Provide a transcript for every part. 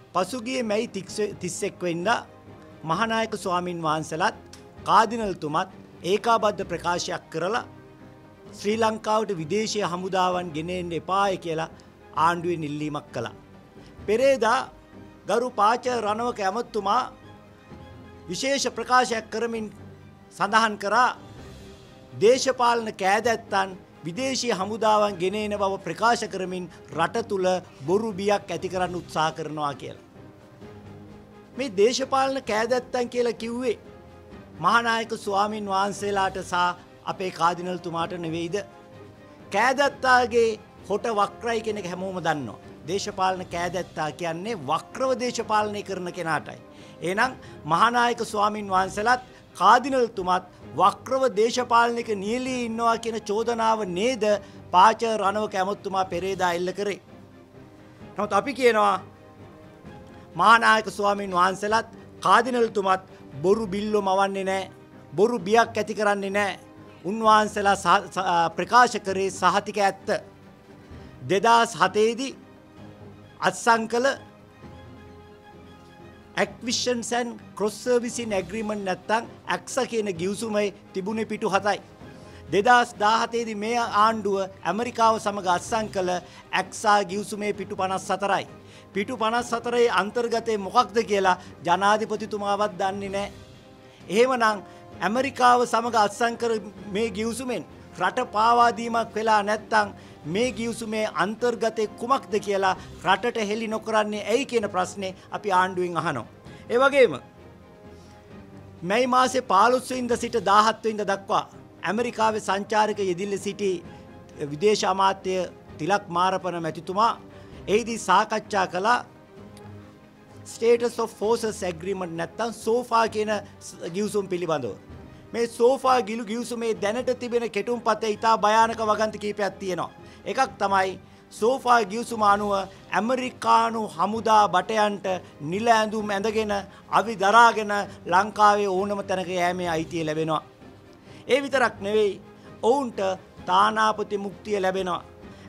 පසුගිය මැයි 31 වෙනිදා මහානායක ස්වාමින් වහන්සේලාත් කාදිනල්තුමත් ඒකාබද්ධ ප්‍රකාශයක් කරලා ශ්‍රී ලංකාවට විදේශීය හමුදාවන් ගෙනෙන්න එපාය කියලා ආණ්ඩුවේ ඉල්ලීමක් කළා. පෙරේදා ගරු පාච රණවක ඇමතුමා විශේෂ ප්‍රකාශයක් කරමින් සඳහන් කරා දේශපාලන කෑදැත්තන් විදේශීය හමුදාවන් ගෙනෙන බව ප්‍රකාශ කරමින් රට තුල බොරු බියක් ඇති කරන්න උත්සාහ කරනවා කියලා. මේ දේශපාලන කෑදැත්තන් කියලා කිව්වේ මහානායක ස්වාමින් වහන්සේලාට සහ අපේ කාදිනල්තුමාට නෙවෙයිද? කෑදැත්තාගේ හොට වක්‍රයි කියන එක හැමෝම දන්නවා. දේශපාලන කෑදැත්තා කියන්නේ වක්‍රව දේශපාලනය කරන කෙනාටයි. එහෙනම් මහානායක ස්වාමින් වහන්සේලාත් කාදිනල්තුමත් වක්‍රව දේශපාලනික නියැලී ඉන්නවා කියන චෝදනාව නේද පාච රණවක ඇමතුමා පෙරේදා එල්ල කරේ. නමුත් අපි කියනවා මහානායක ස්වාමින් වහන්සේලාත් කාදිනල්තුමත් බොරු බිල්ලෝ මවන්නේ නැහැ. බොරු බියක් ඇති කරන්නේ නැහැ. උන්වහන්සේලා ප්‍රකාශ කරේ සහතික ඇත්ත. 2007 දී අත්සන් කළ Acquisitions and Cross Servicing Agreement නැත්නම් ACSA කියන ගිවිසුමේ තිබුණේ පිටු 7යි. 2017 දී මේ ආණ්ඩුව ඇමරිකාව සමග අත්සන් කළ ACSA ගිවිසුමේ පිටු 54යි. පිටු 54 අන්තර්ගතයේ මොකක්ද කියලා ජනාධිපතිතුමාවත් දන්නේ නැහැ. එහෙමනම් ඇමරිකාව සමග අත්සන් කර මේ ගිවිසුමෙන් රට පාවා දීමක් වෙලා නැත්නම් මේ ගිවිසුමේ අන්තර්ගතයේ කුමක්ද කියලා රටට හෙළි නොකරන්නේ ඇයි කියන ප්‍රශ්නේ අපි ආණ්ඩුවෙන් අහනවා. ඒ වගේම මැයි මාසේ 15 වෙනිදා සිට 17 වෙනිදා දක්වා ඇමරිකාවේ සංචාරක යෙදිල්ල සිටි විදේශ අමාත්‍ය තිලක් මාරපන මැතිතුමා එහිදී සාකච්ඡා කළා Status of Forces Agreement නැත්නම් SOFA කියන ගිවිසුම පිළිබඳව. මේ SOFA ගිවිසුමේ දැනට තිබෙන කෙටුම්පතේ ඉතා භයානක වගන්ති කීපයක් තියෙනවා. එකක් තමයි SOFA ගිවිසුම අනුව ඇමරිකානු හමුදා බටයන්ට නිල ඇඳුම් ඇඳගෙන අවි දරාගෙන ලංකාවේ ඕනම තැනක යෑමේ අයිතිය ලැබෙනවා. ඒ විතරක් නෙවෙයි ඔවුන්ට තානාපති මුක්තිය ලැබෙනවා.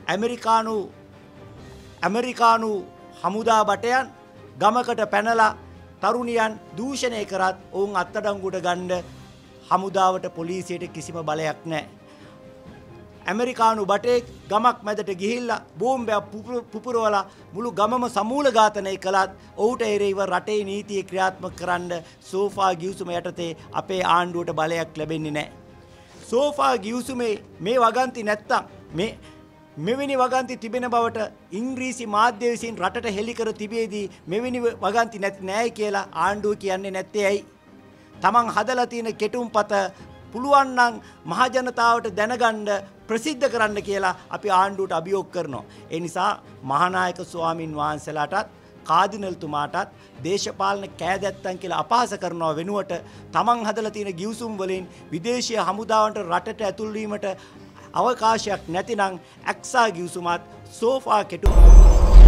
ඇමරිකානු හමුදා බටයන් ගමකට පැනලා තරුණියන් දූෂණය කරත් ඔවුන් අත්අඩංගුවට ගන්න හමුදාවට පොලිසියට කිසිම බලයක් නැහැ. ඇමරිකානු බටෙක් ගමක් මැදට ගිහිල්ලා බෝම්බයක් පුපුරවලා මුළු ගමම සමූල ඝාතනය කළත් ඔහුට එරෙහිව රටේ නීතිය ක්‍රියාත්මක කරන්න SOFA ගිවිසුම යටතේ අපේ ආණ්ඩුවට බලයක් ලැබෙන්නේ නැහැ. SOFA ගිවිසුමේ මේ වගන්ති නැත්තම් මෙවැනි වගන්ති තිබෙන බවට ඉංග්‍රීසි මාධ්‍ය විසින් රටට හෙළි කර තිබෙදී මෙවැනි වගන්ති නැති නෑ කියලා ආණ්ඩුව කියන්නේ නැත්තේ ඇයි? තමන් හදලා තියෙන කෙටුම්පත පුළුවන් නම් මහ ජනතාවට දැනගන්න ප්‍රසිද්ධ කරන්න කියලා අපි ආණ්ඩුවට අභියෝග කරනවා. ඒ නිසා මහානායක ස්වාමින් වහන්සේලාටත් කාදිනල්තුමාටත් දේශපාලන කෑදැත්තන් කියලා අපහාස කරනවා වෙනුවට තමන් හදලා තියෙන ගිවිසුම් වලින් විදේශීය හමුදාවන්ට රටට ඇතුල් වීමට අවකාශයක් නැතිනම් ACSA ගිවිසුමත් SOFA කෙටුම්